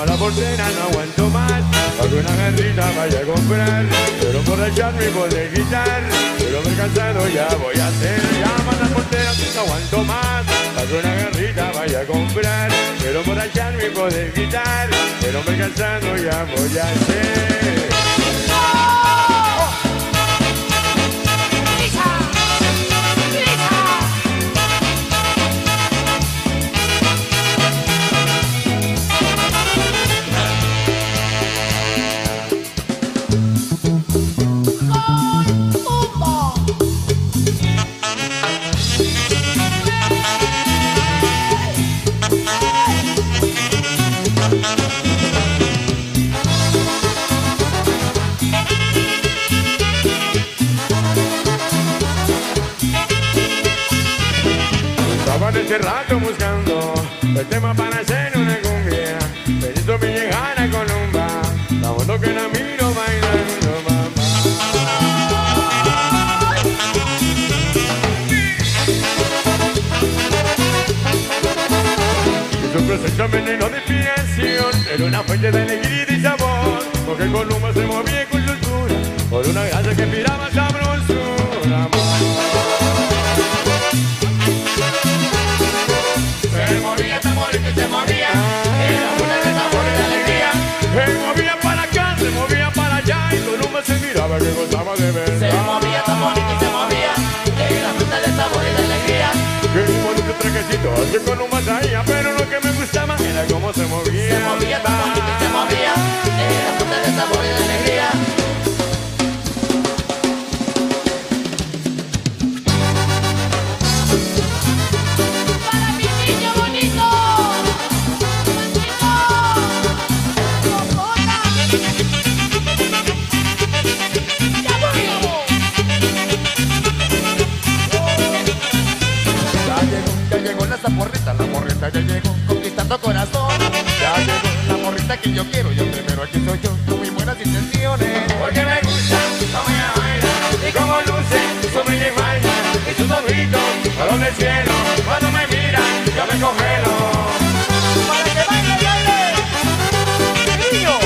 a la portera, no aguanto más. Hago una guerrita, vaya a comprar. Pero emborracharme y poder gritar. Pero me he cansado, ya voy a hacer. Llama a la portera, no aguanto más. Hago una guerrita, vaya a comprar. Pero emborracharme y poder gritar. Pero me he cansado, ya voy a hacer. Este rato buscando el tema para hacer una cumbia. Necesito mi llegar a Columba, la foto que la miro bailando, mamá. Y su presencia me llenó de inspiración, era una fuente de alegría y sabor, porque Columba se movía con soltura, por una gracia que inspiraba sabrosura, amor. Se movía, era una de sabor y de alegría. Se movía para acá, se movía para allá, y Columba se miraba que gozaba de verdad. Se movía tan bonito y se movía, era una de sabor y de alegría. Qué bonito trajecito que Columba traía, pero lo que me gustaba era cómo se movía. Se movía tan bonito y se movía, era una de sabor y de alegría. La morrita ya llegó conquistando corazón. Ya llegó la morrita que yo quiero. Yo primero, aquí soy yo con mis buenas intenciones. Porque me gusta cómo ella baila y cómo luce su bella falda y sus ojitos color del cielo. Cuando me mira yo me congelo. Para que baile, baile, niño.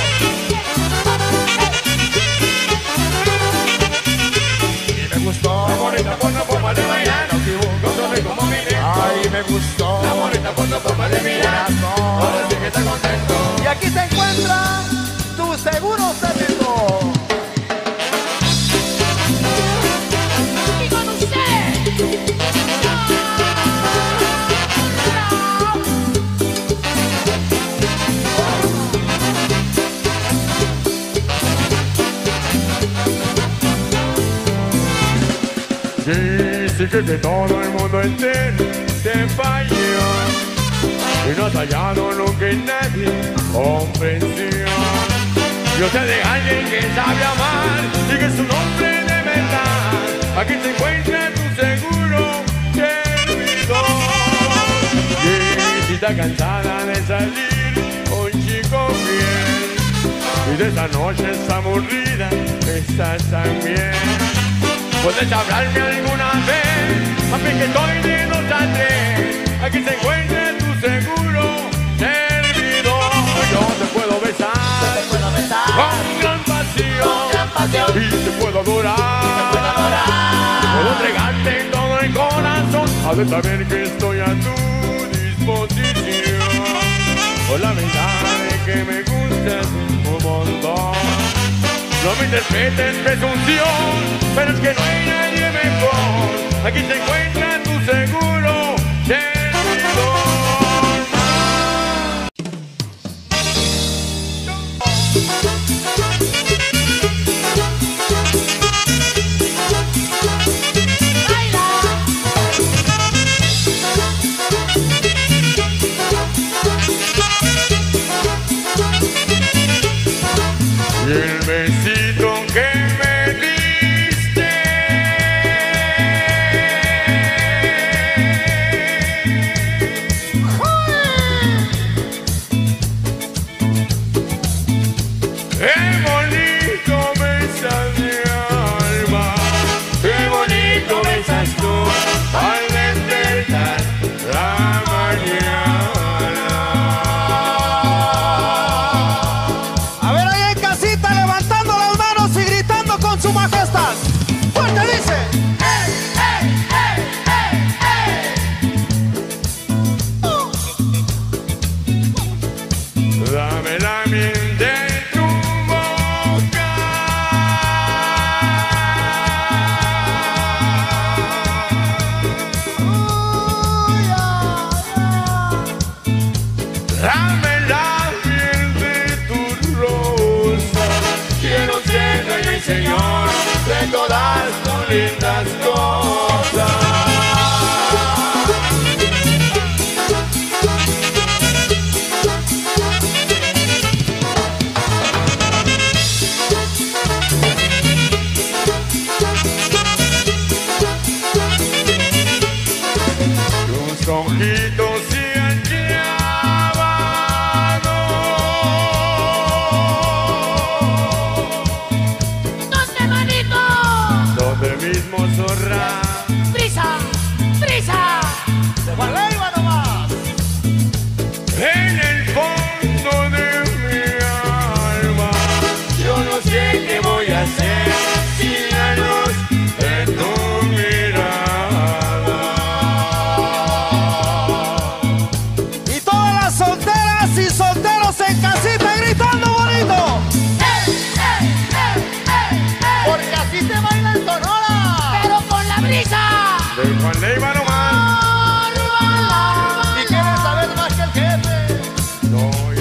Y me gustó la bonita por la forma de bailar. No equivoco, Gózame como mi lento. ay, me gustó La bonita por la forma de mirar. Ahora sí que está contento. Y aquí se encuentra tu seguro servidor. Y con usted. Dice que todo el mundo entero te falló y no has hallado lo que nadie comprensión. Yo sé de alguien que sabe amar y que es un hombre de verdad. Aquí se encuentra tu seguro servidor. Y si está cansada de salir con chico fiel y de esa noche está aburrida, estás también. Puedes hablarme alguna vez, a mí que estoy de 2 a 3. Aquí se encuentra tu seguro servidor. Yo te puedo besar, con gran pasión, y te puedo adorar. Puedo entregarte todo el corazón, has de saber que estoy a tu disposición. Por la verdad de que me gustas un montón. No me interpretes presunción, pero es que no hay nadie mejor. Aquí se encuentra tu seguro servidor. Y el besito que me diste lindas cosas. Tus ojitos y el llamado. ¿Dónde, manito? Donde mismo zorra. ¡Prisa! ¡Prisa! Se va Leiva nomás. En el fondo de mi alma. Yo no sé qué voy a hacer sin la luz de tu mirada. Y todas las solteras y solteros en casita gritando bonito. Porque así se baila en Sonora. ¡Pero con la brisa! De Juan Leiva nomás. Y quieres saber más que el jefe. No, y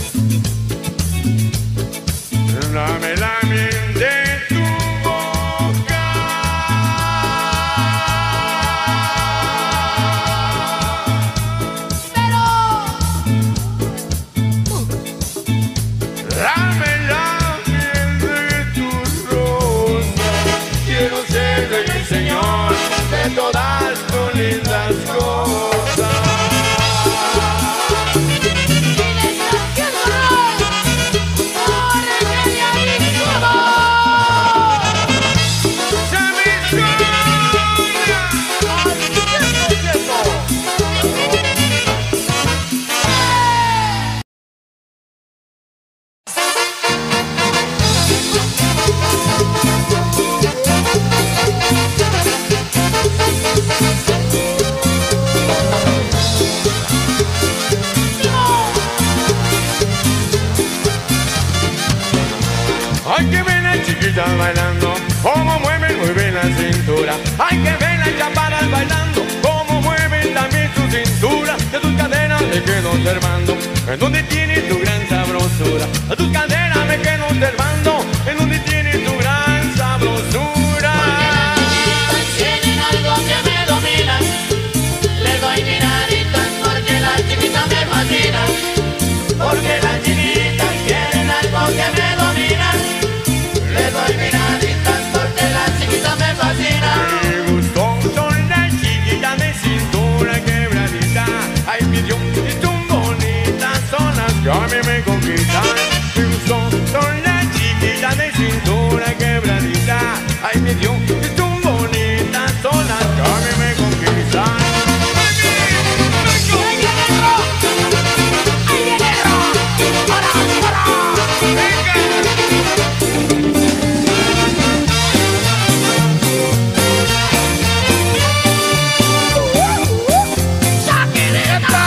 no. Dame la miel de tu boca. Pero Dame la miel de tu rosa. Quiero ser rey y señor de todas tus lindas cosas. diles a que dolor, corre que de ahí subo. ¡Se me esconde! Al 100%. Hay que ver las chiquitas bailando, cómo mueven muy bien la cintura. Hay que ver las chaparas bailando, cómo mueven también su cintura. De tus caderas me quedo observando, en donde tienes tu gran sabrosura. A tus caderas me quedo observando, en donde tienes tu gran sabrosura. Tienen algo que me domina, les doy miraditas porque las chiquitas me fascinan. Porque las chiquitas quieren algo que me domina. Les doy miraditas porque las chiquitas me fascinan. Me gustó son las chiquitas de cintura quebradita. Ay, mi Dios, y son bonitas, son las que a mí me conquistan. Me gustó son las chiquitas de cintura quebradita. Ay, mi Dios, y son bonitas, son las que a mí me conquistan. ¡Ahí viene el rock! ¡Ahí viene el rock! ¡Para, para! ¡Saquereta!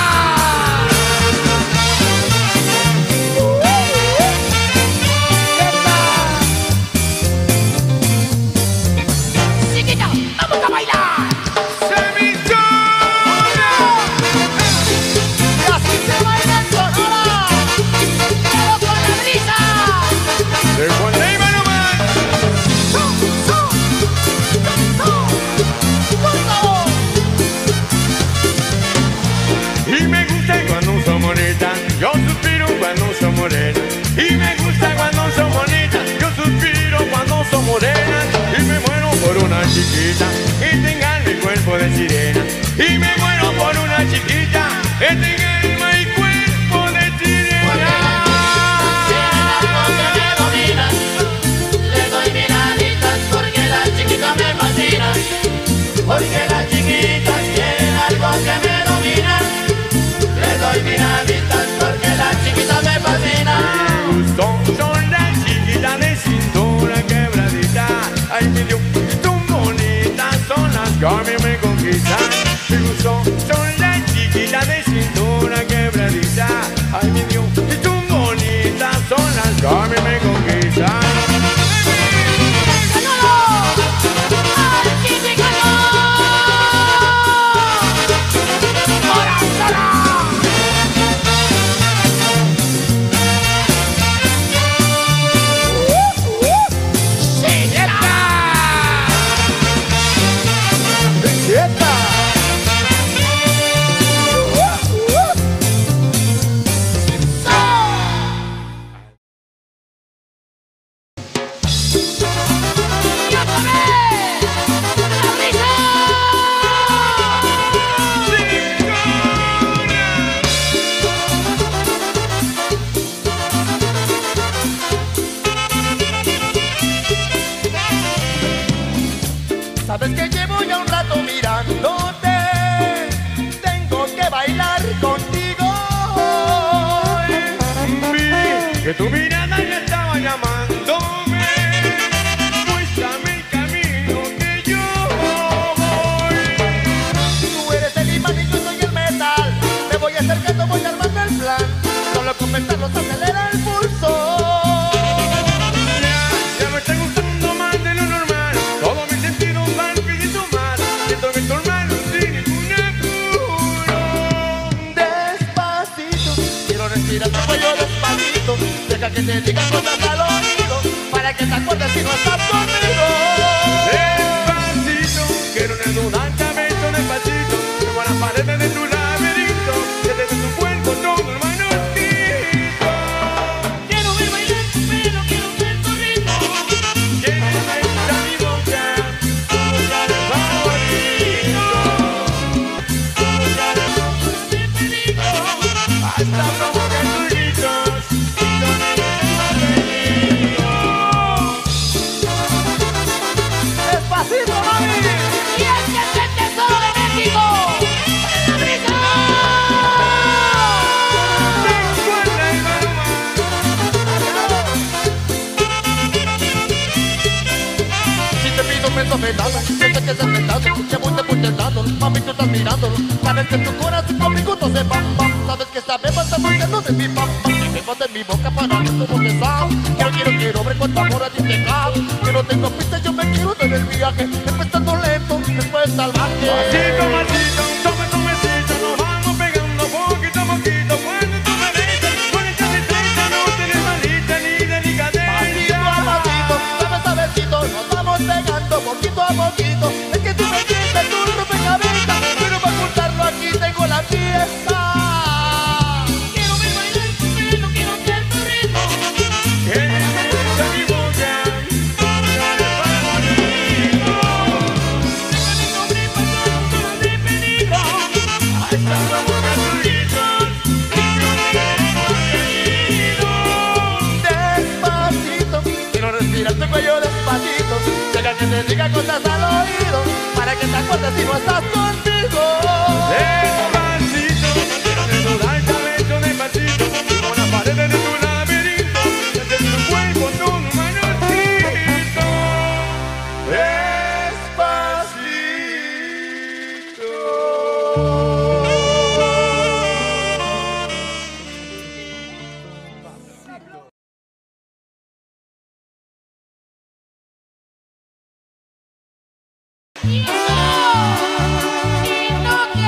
Chiquita, vamos a bailar. ¡Se me esconde! Y así se baila en Sonora. Pero con la brisa. De Juan Leiva nomás. Y me gusta cuando son bonitas, yo suspiro cuando son morenas. Y me gusta cuando son bonitas, yo suspiro cuando son morenas. Y me muero por una chiquita que tenga mi cuerpo de sirena. Y me muero por una chiquita que tenga mi cuerpo de sirena. Tienen algo que me domina. Les doy miraditas porque las chiquitas me fascinan. Porque las chiquitas quieren algo que me domina. Les doy miraditas porque las chiquitas me fascinan. Me gustó son las chiquitas de cintura quebradita. Ay, mi Dios, son bonitas, son las que a mí me conquistan. Me gustó son las chiquitas de cintura quebradita. Ay, mi Dios, son bonitas, son las que a mí me conquistan. que tu mirada ya estaba llamándome. Muéstrame el camino que yo voy. Tú eres el imán y yo soy el metal. Me voy acercando, voy armando el plan. Solo con pensarlo se acelera el pulso. Ya me está gustando más de lo normal. Todos mis sentidos van pidiendo más. Siento que tu hermano sin ningún apuro. Despacito, quiero respirar tu cuello despacito. Deja que te diga cosas al oído, para que te acuerdes si no estás conmigo. Despacito, quiero desnudar cabello despacito. Como a las paredes de tu laberinto, que te ve tu cuerpo todo el manuscrito. Quiero ver bailar tu pelo, quiero ver tu ritmo. Quiero besar mi boca, tu lugar favorito. Tu lugar De peligro. hasta provocar tus gritos y no me dejes peligro. Despacito, mami. Y este es el tesoro de México. ¡La brisa! Recuerda el aroma. Si te pido un beso velado, yo sé que es el pecado, que voy dando, mami tú estás mirando, sabes que tu corazón conmigo no se pam pam, sabes que sabemos estamos llenos de mi pam pam, y me de mi boca para ver cómo te sabe, quiero ver cuánto amor a ti te cabe, que no tengo pista, yo me quiero en el viaje, empezando lento, después salvaje. Pasito, pasito, tome tu besito, nos vamos pegando poquito a poquito. Cuando tú me besas, con esta destreza no tienes malita ni delicadeza. Pasito a pasito, sabes sabecito, nos vamos pegando poquito a poquito, es que tú me sientes, tú rompecabezas, pero para ocultarlo aquí tengo la pieza. Quiero ver bailar tu pelo, quiero ver tu ritmo. Que me besa mi boca, tu lugar favorito. Déjame sobrepasar de peligro. Hasta provocar tus gritos y no me dejes Despacito, quiero respirar tu cuello despacito, deja que te diga cosas al oído, para que te acuerdes si no estás conmigo. Despacito, quiero desnudar cabello despacito, como las paredes de tu laberinto, desde tu cuerpo todo un manuscrito. Y no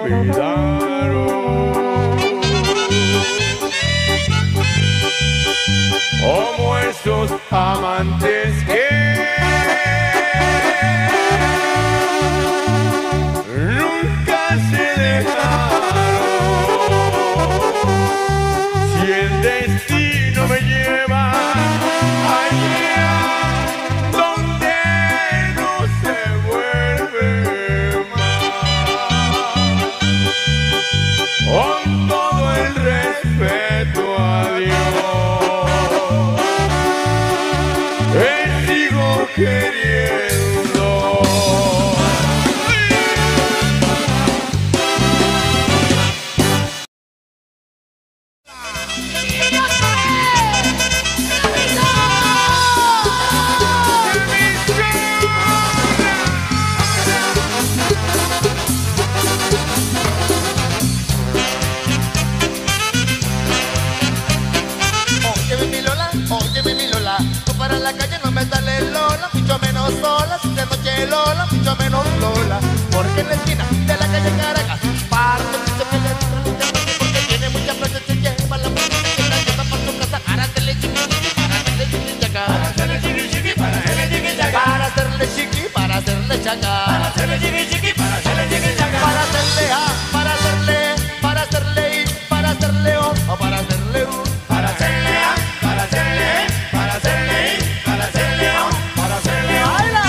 olvidaron. Como esos amantes que nunca se dejaron. Si el destino me lleva allá donde no se vuelve más, con todo el respeto a Dios, sigo queriendo. Para la calle no me sale Lola, mucho menos sola, si de noche Lola, mucho menos Lola, porque en la esquina de la calle Caracas, parto mucho que le digo mucha plata, porque tiene mucha plata, se lleva la plata, se la lleva para su casa, para hacerle chiqui, para hacerle chiqui chaca, para hacerle chiqui, para hacerle chiqui chaca, para hacerle chiqui, para hacerle chaca, para hacerle chiqui, para hacerle chiqui chaca, para hacerle A, para hacerle I, para hacerle O, o para hacerle U, para hacerle A, para hacerle E, para hacerle I, para hacerle O, para hacerle baila.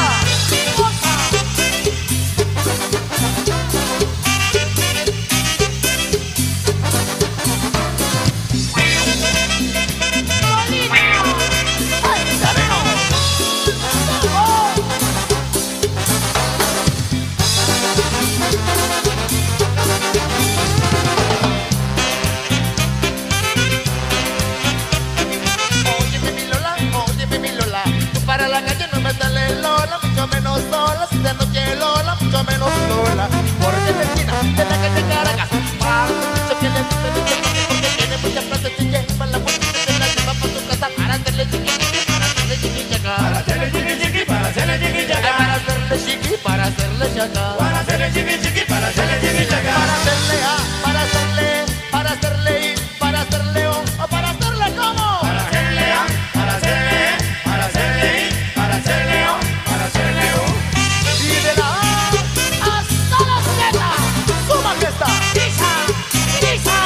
Para la calle no me sale Lola, mucho menos sola, si de noche Lola, mucho menos Lola, porque en la esquina de la calle Caracas, parto mucho que le gusta mucho porque tiene mucha plata, se lleva la puerta, se la lleva para su casa, para hacerle chiqui, para hacerle chiqui chaca, para hacerle chiqui, para hacerle chiqui chaca, para hacerle chiqui, para hacerle chaca, para hacerle chiqui, para hacerle chiqui chaca, para hacerle A, para hacerle I, para hacerle O, o para hacerle como, para hacerle A, para hacerle E, para hacerle I, para hacerle O, para hacerle U. Y de la A hasta la Z, suma fiesta. Pisa, pisa.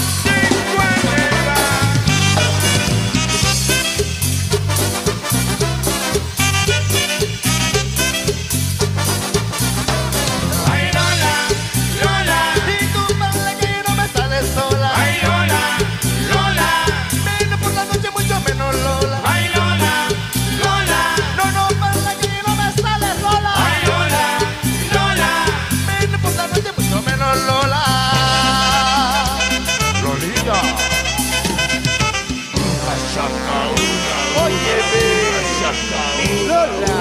Ay Lola, Lola, y tú para que no me sales sola. Ay Lola, Lola, menos por la noche mucho menos Lola. Ay Lola, Lola, no, no, para que no me sales sola. Ay Lola, Lola, menos por la noche mucho menos Lola. Lolita. Oye, Lola.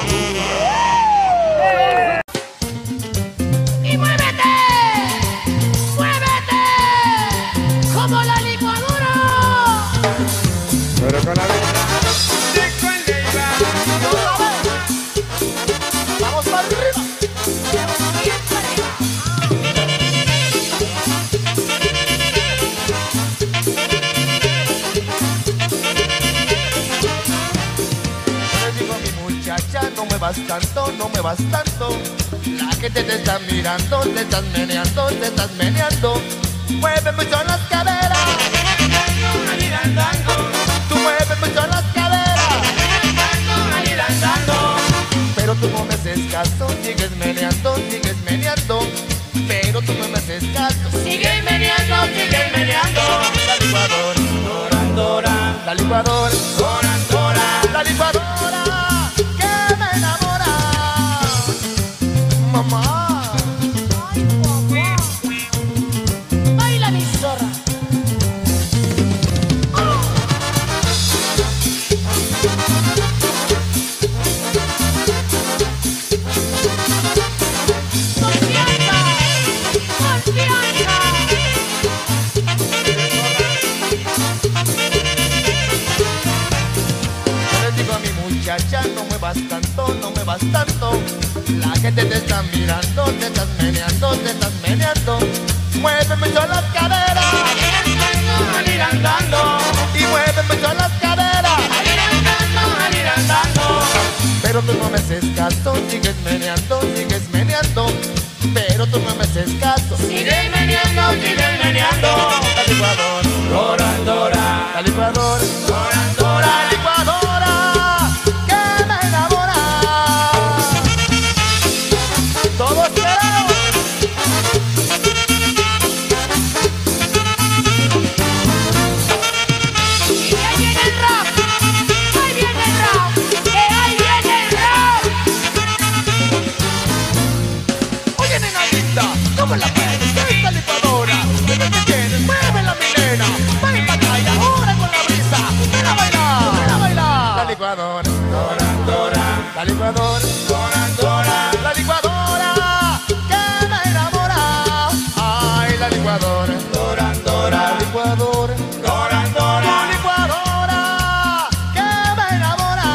Y muévete, muévete, como la licuadora. Pero con la vista de Leiva. ¿Tú sabes? Vamos para arriba. Yo le digo a mi muchacha, no muevas tanto, no muevas tanto. La gente te está mirando, te estás meneando, te estás meneando. Mueve mucho las caderas. Tú mueves mucho las caderas. Pero tú no me haces caso, sigues meneando, pero tú no me haces caso. Sigue meneando, sigue meneando. La licuadora, la licuadora, la licuadora que me enamora. Mamá. Baila mi zorra. Confianza, confianza. Yo les digo a mi muchacha, no muevas tanto, no muevas tanto. La gente te está mirando, te estás meneando, mucho las caderas. Al ir andando, Y mueve mucho las caderas. al ir andando, al ir andando. Pero tú no me haces caso, sigues meneando, pero tú no me haces caso. Sigue meneando, sigue meneando. La licuadora, Dorandora, la licuadora, dorandora. la licuadora, que me enamora. Todos esperamos. Y ahí viene el rap, ahí viene el rap, que ahí viene el rap. Oye, nena linda, ¿cómo la puedes? Esta licuadora, ¿qué te tienes? Muévela, mi nena. Ven pa' acá y ahora con la brisa. Ven a bailar, ven a bailar. La licuadora, Dorandora, la licuadora, dorandora. la licuadora, que me enamora. Ay, la licuadora, Dorandora, la licuadora, dorandora. la licuadora, que me enamora.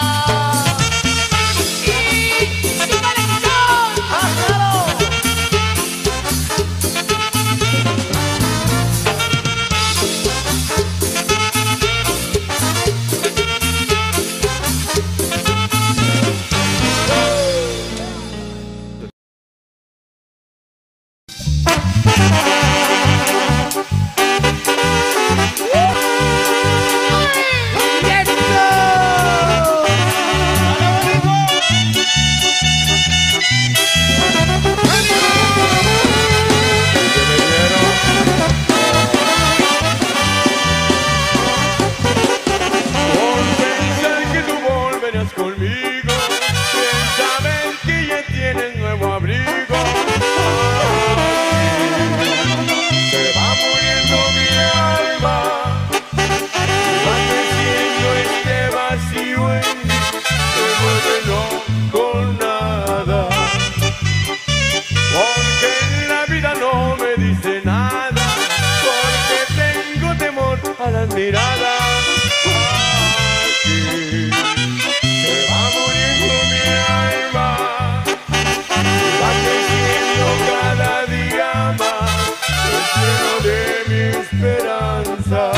Y vale que son. ¡Ah, claro! Por pensar que tú volverás conmigo, sin saber que ya tienes nuevo abrigo. Así se va muriendo mi alma, va creciendo este vacío en mí, se vuelve no con nada. Porque en la vida no me dice nada, porque tengo temor a las miradas. Aquí se va muriendo mi alma, va creciendo cada día más, el cielo de mi esperanza.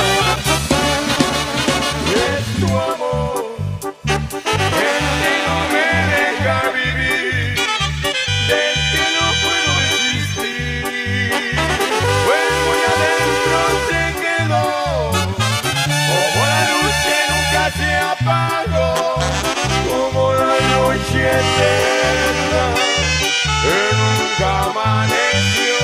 Y es tu amor el que no me deja vivir, del que no puedo resistir. Fuego y adentro se quedó, como la luz que nunca se apagó, como la noche eterna que nunca amaneció.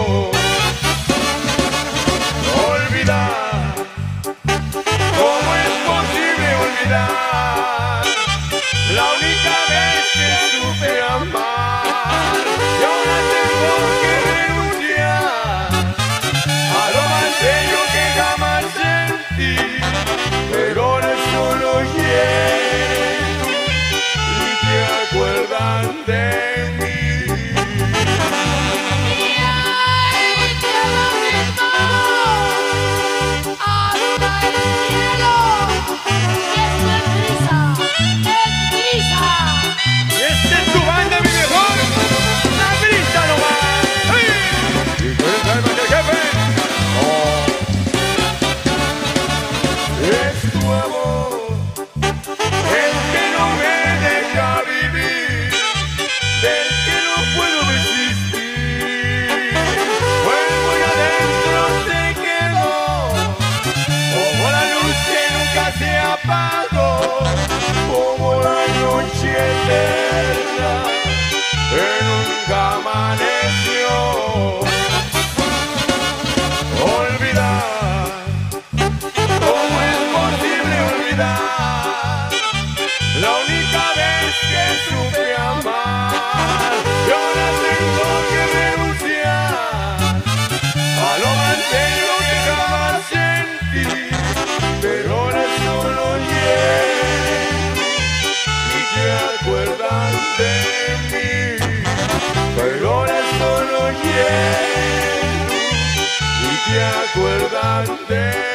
Olvidar, ¿cómo es posible olvidar la única vez que supe amar? Y ahora tengo que renunciar a lo más bello que jamás sentí, pero ahora solo hielo y te acuerdan de mí. Y ahí te lo mismo, arriba el cielo. Y esto es brisa, es brisa. Y esta es tu banda, mi mejor, la brisa nomás. ¡Ay! Y tú eres el alma del jefe. Oh. Es tu amor el que no me deja vivir, del que no puedo resistir. Fuego y adentro se quedó, como la luz que nunca se apagó, como la noche eterna que nunca amaneció. Olvidar, ¿cómo es posible olvidar la única vez que supe amar? Y ahora tengo que renunciar a lo más bello que jamás sentí, pero ahora solo hielo y te acuerdan de mí. Pero ahora solo hielo y te acuerdan de mí.